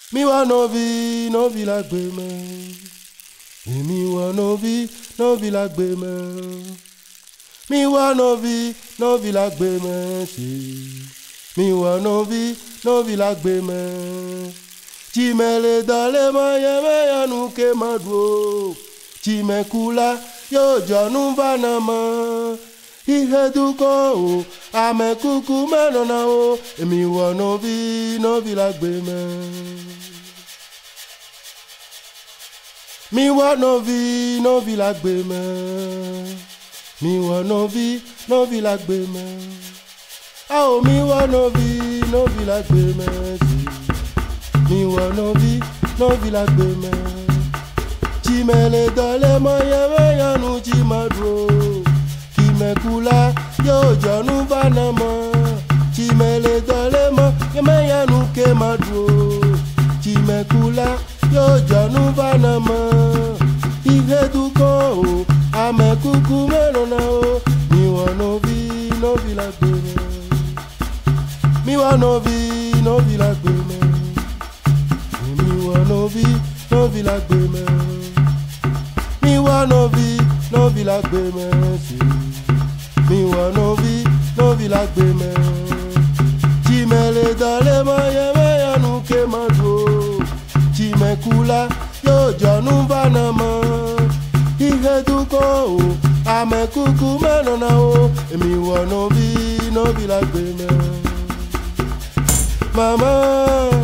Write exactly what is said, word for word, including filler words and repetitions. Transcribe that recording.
Mi wa novi, novi la gbe me. Mi wa novi, novi la gbe me. Mi wa novi, novi la gbe me. Mi wa novi, novi la gbe me. Ti me le dale ma ye me ya nu ke madwo. Ti me kula yo janu vana ma. Ihe duko o, ame kuku me no na o. Mi wa novi, novi la gbe me. Mi wa novi, novi la gbe me. Mi wa novi, novi la gbe me. Ah oh, mi wa novi, novi la gbe me. Mi wa novi, novi la gbe me. Ti me le dale ma ye me ya nu ti madro. Ki me kula yo janu vana ma. Ti me le dale ma ye me ya nu ke madro. Ti me kula yo janu vana ma. Ihe duko o, ame kuku me no na o. Mi wa novi, novi la gbe me. Mi wa novi, novi la gbe me. Mi wa novi, novi la gbe me. Mi wa novi, novi la gbe me. Mi wa novi, novi la gbe me. Ti me le dale ma ye me ya nu ke madro. Ti me kula yo janu vana ma. Ihe duko o, ame kuku me no na o. Mi wa novi, novi la gbe me. Mama